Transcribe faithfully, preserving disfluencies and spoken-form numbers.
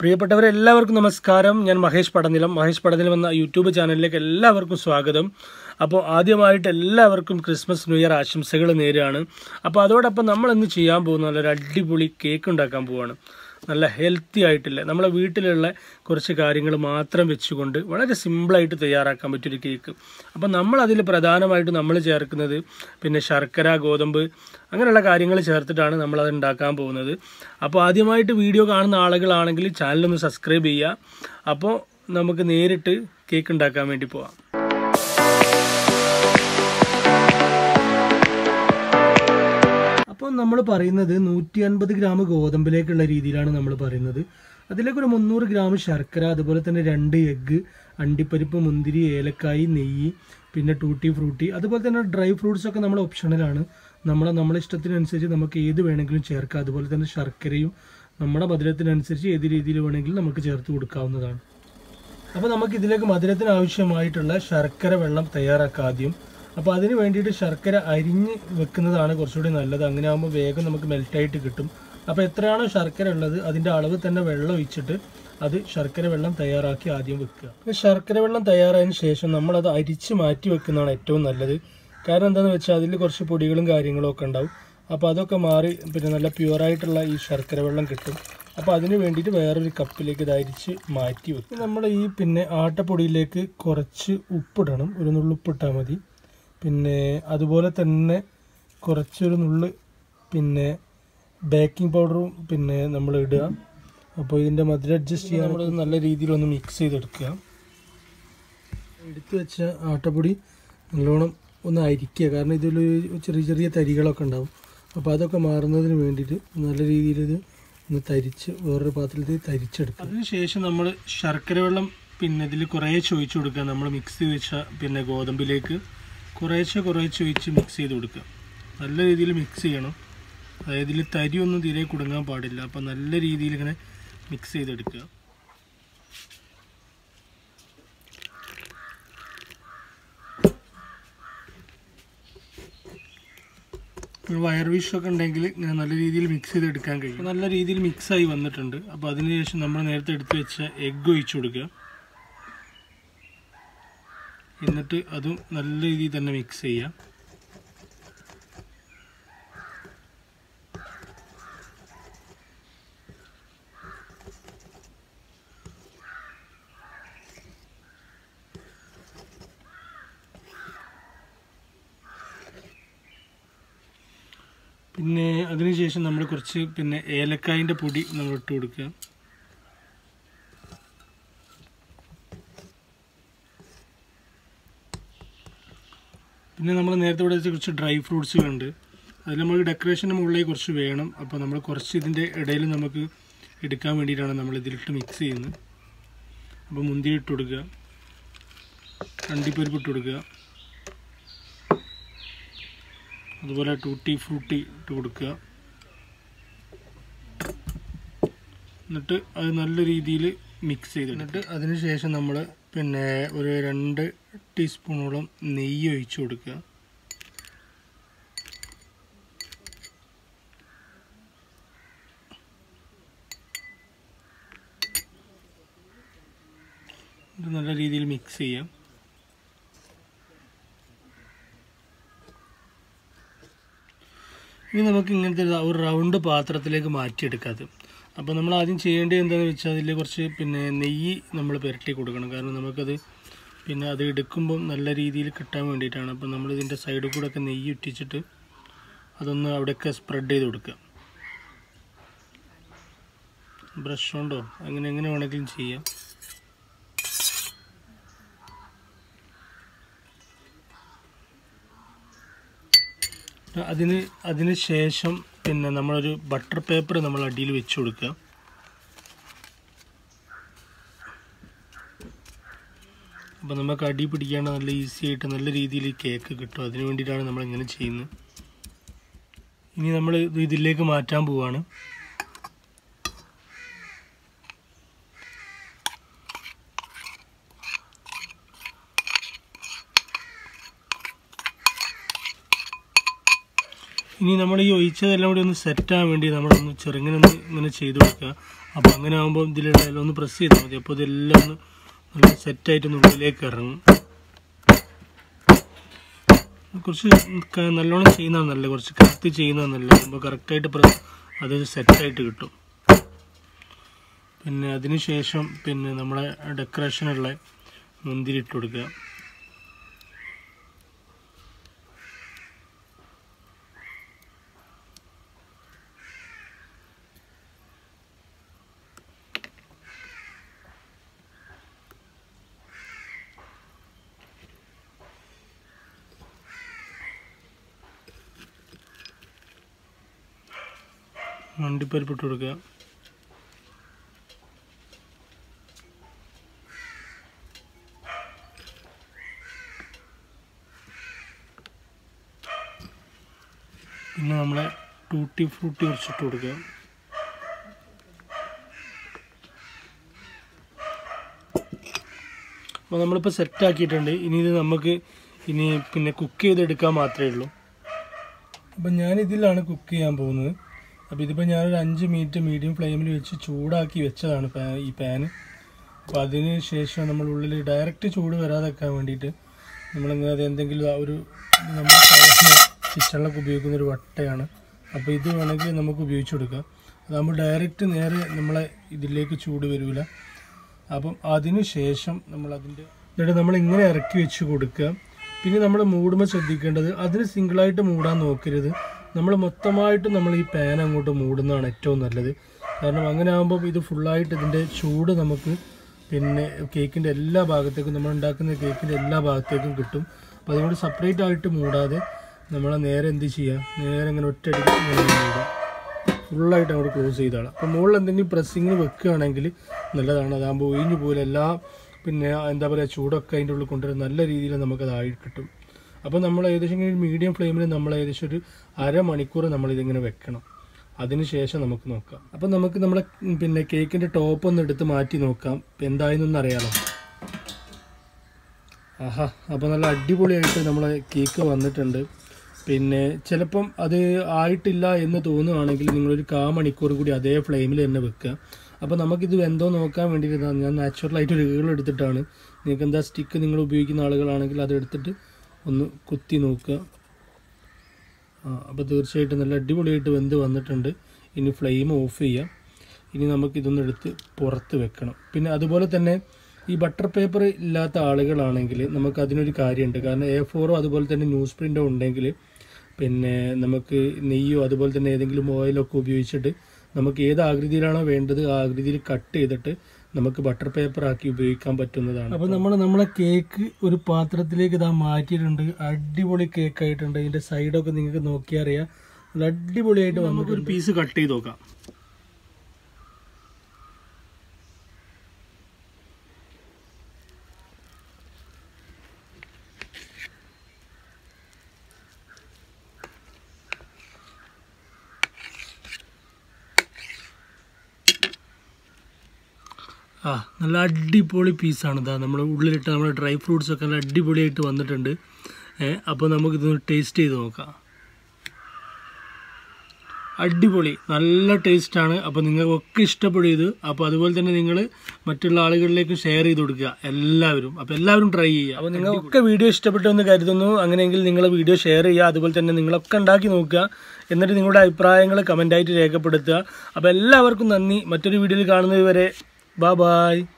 പ്രിയപ്പെട്ടവരെ എല്ലാവർക്കും നമസ്കാരം. ഞാൻ മഹേഷ് പടനിലം. മഹേഷ് പടനിലം എന്ന യൂട്യൂബ് ചാനലിലേക്ക് എല്ലാവർക്കും സ്വാഗതം. അപ്പോൾ ആദ്യമായിട്ട് എല്ലാവർക്കും ക്രിസ്മസ് ന്യൂ ഇയർ ആശംസകൾ നേരുകയാണ്. അപ്പോൾ അതോടൊപ്പം നമ്മൾ ഇന്ന് ചെയ്യാൻ പോകുന്ന നല്ലൊരു അടിപൊളി കേക്ക് ഉണ്ടാക്കാൻ പോവുകയാണ്. നല്ല ഹെൽത്തി ആയിട്ടില്ല, നമ്മളെ വീട്ടിലുള്ള കുറച്ച് കാര്യങ്ങൾ മാത്രം വെച്ചുകൊണ്ട് വളരെ സിമ്പിളായിട്ട് തയ്യാറാക്കാൻ പറ്റിയൊരു കേക്ക്. അപ്പോൾ നമ്മളതിൽ പ്രധാനമായിട്ട് നമ്മൾ ചേർക്കുന്നത് പിന്നെ ശർക്കര, ഗോതമ്പ് അങ്ങനെയുള്ള കാര്യങ്ങൾ ചേർത്തിട്ടാണ് നമ്മളത് ഉണ്ടാക്കാൻ പോകുന്നത്. അപ്പോൾ ആദ്യമായിട്ട് വീഡിയോ കാണുന്ന ആളുകളാണെങ്കിൽ ചാനലൊന്ന് സബ്സ്ക്രൈബ് ചെയ്യുക. അപ്പോൾ നമുക്ക് നേരിട്ട് കേക്ക് ഉണ്ടാക്കാൻ വേണ്ടി പോവാം. അപ്പോൾ നമ്മൾ പറയുന്നത് നൂറ്റി അൻപത് ഗ്രാം ഗോതമ്പിലേക്കുള്ള രീതിയിലാണ് നമ്മൾ പറയുന്നത്. അതിലേക്കൊരു മുന്നൂറ് ഗ്രാം ശർക്കര, അതുപോലെ തന്നെ രണ്ട് എഗ്ഗ്, അണ്ടിപ്പരിപ്പ്, മുന്തിരി, ഏലക്കായി, നെയ്യ്, പിന്നെ ടൂട്ടി ഫ്രൂട്ടി, അതുപോലെ തന്നെ ഡ്രൈ ഫ്രൂട്ട്സ് ഒക്കെ നമ്മുടെ ഓപ്ഷണലാണ്. നമ്മളെ നമ്മളെ ഇഷ്ടത്തിനനുസരിച്ച് നമുക്ക് ഏത് വേണമെങ്കിലും ചേർക്കാം. അതുപോലെ തന്നെ ശർക്കരയും നമ്മുടെ മധുരത്തിനനുസരിച്ച് ഏത് രീതിയിൽ വേണമെങ്കിലും നമുക്ക് ചേർത്ത് കൊടുക്കാവുന്നതാണ്. അപ്പോൾ നമുക്ക് ഇതിലേക്ക് മധുരത്തിന് ആവശ്യമായിട്ടുള്ള ശർക്കര വെള്ളം തയ്യാറാക്കാം ആദ്യം. അപ്പോൾ അതിന് വേണ്ടിയിട്ട് ശർക്കര അരിഞ്ഞ് വെക്കുന്നതാണ് കുറച്ചുകൂടി നല്ലത്. അങ്ങനെ ആകുമ്പോൾ വേഗം നമുക്ക് മെൽറ്റായിട്ട് കിട്ടും. അപ്പോൾ എത്രയാണോ ശർക്കര ഉള്ളത് അതിൻ്റെ അളവ് തന്നെ വെള്ളം ഒഴിച്ചിട്ട് അത് ശർക്കര വെള്ളം തയ്യാറാക്കി ആദ്യം വെക്കുക. അപ്പോൾ ശർക്കര വെള്ളം തയ്യാറായതിന് ശേഷം നമ്മളത് അരിച്ച് മാറ്റി വെക്കുന്നതാണ് ഏറ്റവും നല്ലത്. കാരണം എന്താണെന്ന് വെച്ചാൽ അതിൽ കുറച്ച് പൊടികളും കാര്യങ്ങളും ഒക്കെ ഉണ്ടാവും. അപ്പോൾ അതൊക്കെ മാറി പിന്നെ നല്ല പ്യുവറായിട്ടുള്ള ഈ ശർക്കര വെള്ളം കിട്ടും. അപ്പോൾ അതിന് വേണ്ടിയിട്ട് വേറൊരു കപ്പിലേക്ക് ഇത് അരിച്ച് മാറ്റി വെക്കും. നമ്മൾ ഈ പിന്നെ ആട്ടപ്പൊടിയിലേക്ക് കുറച്ച് ഉപ്പിടണം. ഒരു നുള്ളുപ്പിട്ടാൽ മതി. പിന്നെ അതുപോലെ തന്നെ കുറച്ചൊരു നുള്ള് പിന്നെ ബേക്കിംഗ് പൗഡറും പിന്നെ നമ്മൾ ഇടുക. അപ്പോൾ ഇതിൻ്റെ മധുരം അഡ്ജസ്റ്റ് ചെയ്യാൻ നമ്മൾ നല്ല രീതിയിലൊന്ന് മിക്സ് ചെയ്തെടുക്കുക. എടുത്തു വെച്ച ആട്ടപ്പൊടി നല്ലോണം ഒന്ന് അരിക്കുക. കാരണം ഇതിൽ ചെറിയ ചെറിയ തരികളൊക്കെ ഉണ്ടാവും. അപ്പോൾ അതൊക്കെ മാറുന്നതിന് വേണ്ടിയിട്ട് നല്ല രീതിയിൽ ഇത് ഒന്ന് തരിച്ച് വേറൊരു പാത്രത്തിൽ തരിച്ചെടുക്കുക. അതിനുശേഷം നമ്മൾ ശർക്കര വെള്ളം പിന്നെ ഇതിൽ കുറേശ്ശെ ഒഴിച്ച് കൊടുക്കുക. നമ്മൾ മിക്സ് ചെയ്ത് വെച്ച പിന്നെ ഗോതമ്പിലേക്ക് കുറേശ്ശെ കുറേശ്ശെ ഒഴിച്ച് മിക്സ് ചെയ്ത് കൊടുക്കുക. നല്ല രീതിയിൽ മിക്സ് ചെയ്യണം. അതായത് ഇതിൽ തരിയൊന്നും തീരെ കുടുങ്ങാൻ പാടില്ല. അപ്പോൾ നല്ല രീതിയിൽ ഇങ്ങനെ മിക്സ് ചെയ്തെടുക്കുക. വയർ വിഷൊക്കെ ഉണ്ടെങ്കിൽ ഇങ്ങനെ നല്ല രീതിയിൽ മിക്സ് ചെയ്തെടുക്കാൻ കഴിയും. നല്ല രീതിയിൽ മിക്സായി വന്നിട്ടുണ്ട്. അപ്പോൾ അതിനുശേഷം നമ്മൾ നേരത്തെ എടുത്ത് വെച്ച എഗ്ഗ് ഒഴിച്ചു കൊടുക്കുക. എന്നിട്ട് അതും നല്ല രീതിയിൽ തന്നെ മിക്സ് ചെയ്യാം. പിന്നെ അതിനുശേഷം നമ്മൾ കുറച്ച് പിന്നെ ഏലക്കായിൻ്റെ പൊടി നമ്മൾ ഇട്ട് കൊടുക്കുക. പിന്നെ നമ്മൾ നേരത്തെ ഇവിടെ വെച്ച കുറച്ച് ഡ്രൈ ഫ്രൂട്ട്സുകളുണ്ട്. അതിൽ നമുക്ക് ഡെക്കറേഷൻ്റെ മുകളിലേക്ക് കുറച്ച് വേണം. അപ്പോൾ നമ്മൾ കുറച്ച് ഇതിൻ്റെ ഇടയിൽ നമുക്ക് എടുക്കാൻ വേണ്ടിയിട്ടാണ് നമ്മൾ ഇതിലിട്ട് മിക്സ് ചെയ്യുന്നത്. അപ്പോൾ മുന്തിരി ഇട്ട് കൊടുക്കുക, അണ്ടിപ്പരിപ്പ് ഇട്ട് കൊടുക്കുക, അതുപോലെ ടൂട്ടി ഫ്രൂട്ടി ഇട്ട് കൊടുക്കുക. എന്നിട്ട് അത് നല്ല രീതിയിൽ മിക്സ് ചെയ്തിട്ട് അതിന് ശേഷം നമ്മൾ പിന്നെ ഒരു രണ്ട് ടീസ്പൂണോളം നെയ്യ് ഒഴിച്ചു കൊടുക്കുക. ഇത് നല്ല രീതിയിൽ മിക്സ് ചെയ്യാം. ഇനി നമുക്ക് ഇങ്ങനത്തെ ഒരു റൗണ്ട് പാത്രത്തിലേക്ക് മാറ്റിയെടുക്കാതെ. അപ്പോൾ നമ്മൾ ആദ്യം ചെയ്യേണ്ടത് എന്താണെന്ന് വെച്ചാൽ അതിൽ കുറച്ച് പിന്നെ നെയ്യ് നമ്മൾ പുരട്ടി കൊടുക്കണം. കാരണം നമുക്കത് പിന്നെ അത് എടുക്കുമ്പം നല്ല രീതിയിൽ കിട്ടാൻ വേണ്ടിയിട്ടാണ്. അപ്പോൾ നമ്മൾ ഇതിൻ്റെ സൈഡിൽ കൂടെ ഒക്കെ നെയ്യ് ഇട്ടിച്ചിട്ട് അതൊന്ന് അവിടെയൊക്കെ സ്പ്രെഡ് ചെയ്ത് കൊടുക്കുക. ബ്രഷ് കൊണ്ടോ അങ്ങനെ എങ്ങനെ വേണമെങ്കിലും ചെയ്യാം. അതിന് അതിന് ശേഷം പിന്നെ നമ്മളൊരു ബട്ടർ പേപ്പർ നമ്മൾ അടിയിൽ വെച്ച് കൊടുക്കുക. അപ്പോൾ നമുക്ക് അടി പിടിക്കാണ്ട് നല്ല ഈസി ആയിട്ട് നല്ല രീതിയിൽ കേക്ക് കിട്ടും. അതിന് വേണ്ടിയിട്ടാണ് നമ്മൾ ഇങ്ങനെ ചെയ്യുന്നത്. ഇനി നമ്മൾ ഇതിലേക്ക് മാറ്റാൻ പോവുകയാണ്. ഇനി നമ്മൾ ഈ ഒഴിച്ചതെല്ലാം കൂടി ഒന്ന് സെറ്റാകാൻ വേണ്ടി നമ്മളൊന്ന് ചെറുങ്ങനെ ഒന്ന് ഇങ്ങനെ ചെയ്ത് കൊടുക്കുക. അപ്പോൾ അങ്ങനെ ആകുമ്പോൾ ഇതിലുള്ള എല്ലാം ഒന്ന് പ്രസ് ചെയ്താൽ മതി. അപ്പോൾ ഇതെല്ലാം ഒന്ന് നല്ല സെറ്റായിട്ടൊന്ന് ഉള്ളിലേക്ക് ഇറങ്ങും. കുറച്ച് നല്ലോണം ചെയ്യുന്നതാണ് നല്ലത്, കുറച്ച് കറക്റ്റ് ചെയ്യുന്നതാണ് നല്ലത്. അപ്പോൾ കറക്റ്റായിട്ട് പ്രസ് അത് സെറ്റായിട്ട് കിട്ടും. പിന്നെ അതിന് ശേഷം പിന്നെ നമ്മളെ ഡെക്കറേഷനുള്ള മുന്തിരി ഇട്ട് കൊടുക്കുക. അണ്ടിപ്പരിപ്പ് ഇട്ട് കൊടുക്കുക. പിന്നെ നമ്മളെ ടൂട്ടി ഫ്രൂട്ടി കുറച്ചിട്ട് കൊടുക്കുക. അപ്പോൾ നമ്മളിപ്പോൾ സെറ്റാക്കിയിട്ടുണ്ട്. ഇനി ഇത് നമുക്ക് ഇനി പിന്നെ കുക്ക് ചെയ്തെടുക്കാൻ മാത്രമേ ഉള്ളൂ. അപ്പം ഞാനിതിലാണ് കുക്ക് ചെയ്യാൻ പോകുന്നത്. അപ്പോൾ ഇതിപ്പോൾ ഞാനൊരു അഞ്ച് മിനിറ്റ് മീഡിയം ഫ്ലെയിമിൽ വെച്ച് ചൂടാക്കി വെച്ചതാണ് ഈ പാന്. അപ്പോൾ അതിന് ശേഷം നമ്മൾ ഉള്ളിൽ ഡയറക്റ്റ് ചൂട് വരാതെക്കാൻ വേണ്ടിയിട്ട് നമ്മളിങ്ങനെ അത് എന്തെങ്കിലും ആ ഒരു നമ്മൾ കിച്ചണിലൊക്കെ ഉപയോഗിക്കുന്ന ഒരു വട്ടയാണ്. അപ്പോൾ ഇത് വേണമെങ്കിൽ നമുക്ക് ഉപയോഗിച്ച് കൊടുക്കാം. അതാകുമ്പോൾ ഡയറക്റ്റ് നേരെ നമ്മളെ ഇതിലേക്ക് ചൂട് വരില്ല. അപ്പം അതിന് ശേഷം നമ്മളതിൻ്റെ എന്നിട്ട് നമ്മളിങ്ങനെ ഇറക്കി വെച്ച് കൊടുക്കുക. പിന്നെ നമ്മൾ മൂടുമ്പോൾ ശ്രദ്ധിക്കേണ്ടത് അതിന് സിംഗിളായിട്ട് മൂടാൻ നോക്കരുത്. നമ്മൾ മൊത്തമായിട്ട് നമ്മൾ ഈ പാൻ അങ്ങോട്ട് മൂടുന്നതാണ് ഏറ്റവും നല്ലത്. കാരണം അങ്ങനെ ആകുമ്പോൾ ഇത് ഫുള്ളായിട്ട് ഇതിൻ്റെ ചൂട് നമുക്ക് പിന്നെ കേക്കിൻ്റെ എല്ലാ ഭാഗത്തേക്കും നമ്മൾ ഉണ്ടാക്കുന്ന കേക്കിൻ്റെ എല്ലാ ഭാഗത്തേക്കും കിട്ടും. അപ്പോൾ അതുകൊണ്ട് സെപ്പറേറ്റ് ആയിട്ട് മൂടാതെ നമ്മളെ നേരെ എന്ത് ചെയ്യുക, നേരെ ഇങ്ങനെ ഒറ്റയടിക്ക് ഇങ്ങനെ മൂടുക, ഫുള്ളായിട്ട് അങ്ങോട്ട് ക്ലോസ് ചെയ്താണ്. അപ്പോൾ മുകളിൽ എന്തെങ്കിലും പ്രസ്സിങ്ങിന് വെക്കുകയാണെങ്കിൽ നല്ലതാണ്. അതാകുമ്പോൾ ഒഴിഞ്ഞു പോലെ എല്ലാ പിന്നെ എന്താ പറയുക ചൂടൊക്കെ അതിൻ്റെ ഉള്ളിൽ കൊണ്ടുവരാൻ നല്ല രീതിയിൽ നമുക്കതായി കിട്ടും. അപ്പോൾ നമ്മൾ ഏകദേശം ഇങ്ങനെ മീഡിയം ഫ്ലെയിമിൽ നമ്മൾ ഏകദേശം ഒരു അരമണിക്കൂർ നമ്മളിതിങ്ങനെ വെക്കണം. അതിന് ശേഷം നമുക്ക് നോക്കാം. അപ്പോൾ നമുക്ക് നമ്മളെ പിന്നെ കേക്കിൻ്റെ ടോപ്പ് ഒന്ന് എടുത്ത് മാറ്റി നോക്കാം എന്തായെന്നൊന്നും അറിയാലോ. ആഹാ, അപ്പോൾ നല്ല അടിപൊളിയായിട്ട് നമ്മളെ കേക്ക് വന്നിട്ടുണ്ട്. പിന്നെ ചിലപ്പം അത് ആയിട്ടില്ല എന്ന് തോന്നുകയാണെങ്കിൽ നിങ്ങളൊരു കാ മണിക്കൂർ കൂടി അതേ ഫ്ലെയിമിൽ തന്നെ വെക്കുക. അപ്പോൾ നമുക്കിത് വെന്തോ നോക്കാൻ വേണ്ടിയിട്ടാണ് ഞാൻ നാച്ചുറലായിട്ട് ഒരു ഏൾ എടുത്തിട്ടാണ്. നിങ്ങൾക്ക് എന്താ സ്റ്റിക്ക് നിങ്ങൾ ഉപയോഗിക്കുന്ന ആളുകളാണെങ്കിൽ അതെടുത്തിട്ട് ഒന്ന് കുത്തി നോക്കുക. ആ അപ്പോൾ തീർച്ചയായിട്ടും നല്ല അടിപൊളിയായിട്ട് വെന്ത് വന്നിട്ടുണ്ട്. ഇനി ഫ്ലെയിം ഓഫ് ചെയ്യാം. ഇനി നമുക്കിതൊന്ന് എടുത്ത് പുറത്ത് വെക്കണം. പിന്നെ അതുപോലെ തന്നെ ഈ ബട്ടർ പേപ്പർ ഇല്ലാത്ത ആളുകളാണെങ്കിൽ നമുക്ക് അതിനൊരു കാര്യമുണ്ട്. കാരണം എ ഫോറോ അതുപോലെ തന്നെ ന്യൂസ് പ്രിൻ്റോ ഉണ്ടെങ്കിൽ പിന്നെ നമുക്ക് നെയ്യോ അതുപോലെ തന്നെ ഏതെങ്കിലും ഓയിലൊക്കെ ഉപയോഗിച്ചിട്ട് നമുക്ക് ഏത് ആകൃതിയിലാണോ വേണ്ടത് ആ ആകൃതിയിൽ കട്ട് ചെയ്തിട്ട് നമുക്ക് ബട്ടർ പേപ്പർ ആക്കി ഉപയോഗിക്കാൻ പറ്റുന്നതാണ്. അപ്പോൾ നമ്മൾ നമ്മളെ കേക്ക് ഒരു പാത്രത്തിലേക്ക് ഇതാ മാറ്റിയിട്ടുണ്ട്. അടിപൊളി കേക്ക് ആയിട്ടുണ്ട്. ഇതിൻ്റെ സൈഡൊക്കെ നിങ്ങൾക്ക് നോക്കിയാൽ അറിയാം നല്ല അടിപൊളിയായിട്ട് നമുക്കൊരു പീസ് കട്ട് ചെയ്ത് നോക്കാം. ആ നല്ല അടിപൊളി പീസാണ്. ഇതാ നമ്മൾ ഉള്ളിലിട്ട് നമ്മുടെ ഡ്രൈ ഫ്രൂട്ട്സൊക്കെ നല്ല അടിപൊളിയായിട്ട് വന്നിട്ടുണ്ട്. അപ്പോൾ നമുക്കിതൊന്ന് ടേസ്റ്റ് ചെയ്ത് നോക്കാം. അടിപൊളി നല്ല ടേസ്റ്റാണ്. അപ്പോൾ നിങ്ങൾക്കൊക്കെ ഇഷ്ടപ്പെടും ഇത്. അപ്പോൾ അതുപോലെ തന്നെ നിങ്ങൾ മറ്റുള്ള ആളുകളിലേക്ക് ഷെയർ ചെയ്ത് കൊടുക്കുക എല്ലാവരും. അപ്പോൾ എല്ലാവരും ട്രൈ ചെയ്യുക. അപ്പോൾ നിങ്ങൾക്കൊക്കെ വീഡിയോ ഇഷ്ടപ്പെട്ടെന്ന് കരുതുന്നു. അങ്ങനെയെങ്കിൽ നിങ്ങൾ വീഡിയോ ഷെയർ ചെയ്യുക. അതുപോലെ തന്നെ നിങ്ങളൊക്കെ ഉണ്ടാക്കി നോക്കുക. എന്നിട്ട് നിങ്ങളുടെ അഭിപ്രായങ്ങൾ കമൻ്റായിട്ട് രേഖപ്പെടുത്തുക. അപ്പോൾ എല്ലാവർക്കും നന്ദി. മറ്റൊരു വീഡിയോയിൽ കാണുന്നത് വരെ ബൈ ബൈ.